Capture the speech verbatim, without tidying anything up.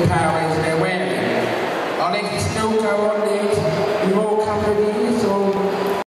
powers they're wearing. Or they can still go on